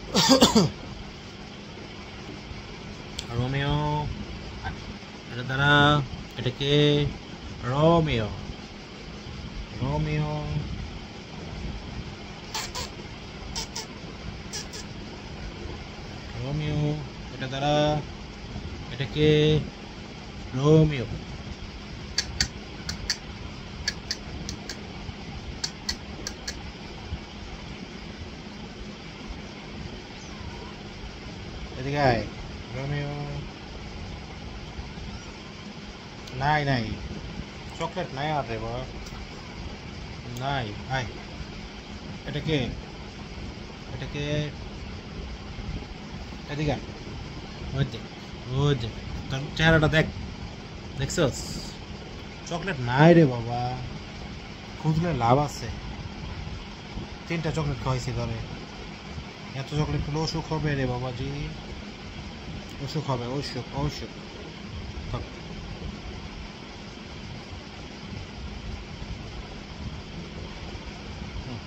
Romeo, এটা দ্বারা এটাকে রোমিও, রোমিও, রোমিও, এটা দ্বারা এটাকে রোমিও, এদিকে আয় রোমিও। নাই নাই চকলেট নাই আর রে বাবা, নাই। আয় এটাকে, এটাকে এদিকে আয়। ওই দেখ, ওই দেখ তোর চেহারাটা দেখ, দেখছস? চকলেট নাই রে বাবা, খুঁজলে লাভ আছে। 3টা চকলেট খাওয়াইছি ধরে, এত চকলেট খেলে অসুখ হবে রে বাবাজি, অসুখ হবে, অসুখ অসুখ। থাক। হুম।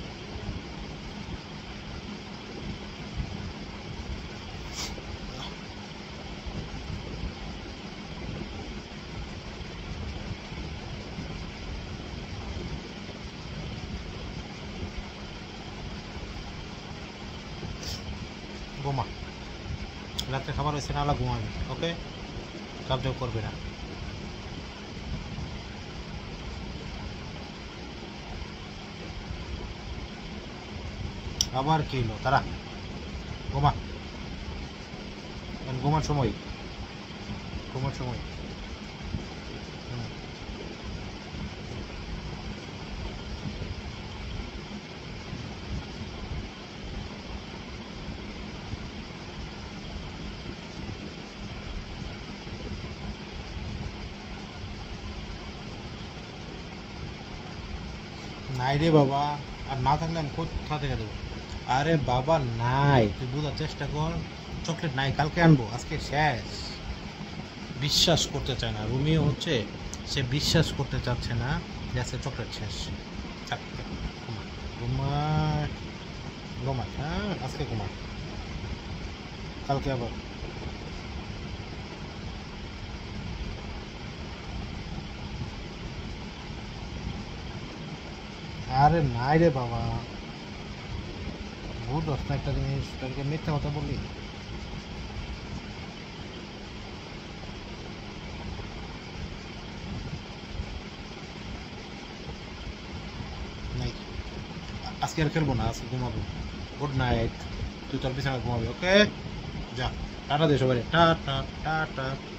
ঘুমা, রাত্রে খাবার হয়েছে না, ঘুমাবি, ওকে? চাপ চাপ করবি না। আবার কি হলো তারা? ঘুমা, ঘুমার সময়, ঘুমার সময়। হুম। নাই রে বাবা, আর না থাকলে আমি কোথা থেকে দেবো? আরে বাবা নাই, তুই বোঝার চেষ্টা কর। চকলেট নাই, কালকে আনবো, আজকে শেষ। বিশ্বাস করতে চায় না রুমিও, হচ্ছে সে বিশ্বাস করতে চাচ্ছে না যে আজকে চকলেট শেষ। থাক, থাক, ঘুমা, ঘুমা, ঘুমা, হ্যাঁ আজকে ঘুমা, কালকে আবার। আরে নাই রে বাবা, বুঝোস না একটা জিনিস, তোকে মিথ্যা কথা বললি। নাই, আজকে আর খেলবো না, আজকে ঘুমাবো। গুড নাইট, তুই তোর বিছানা ঘুমাবি, ওকে? যা, টাটা দে সবাই, টাটা টাটা।